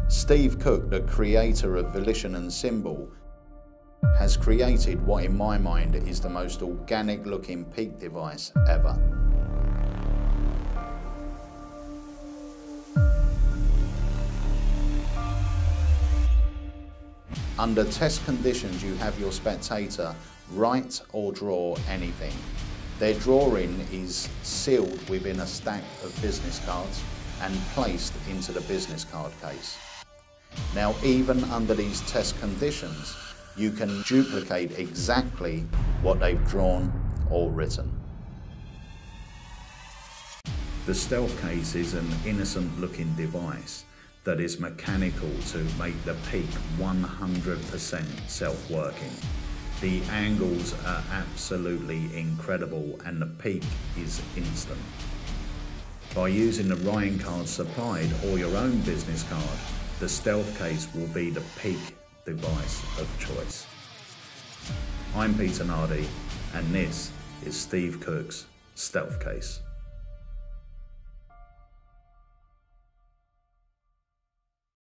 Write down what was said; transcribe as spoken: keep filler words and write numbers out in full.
Steve Cook, the creator of Volition and Symbol, has created what in my mind is the most organic looking peak device ever. Under test conditions, you have your spectator write or draw anything. Their drawing is sealed within a stack of business cards and placed into the business card case. Now, even under these test conditions, you can duplicate exactly what they've drawn or written. The Stealth Case is an innocent looking device that is mechanical to make the peak one hundred percent self-working. The angles are absolutely incredible and the peak is instant. By using the Ryan card supplied or your own business card, the Stealth Case will be the peak device of choice. I'm Peter Nardi and this is Steve Cook's Stealth Case.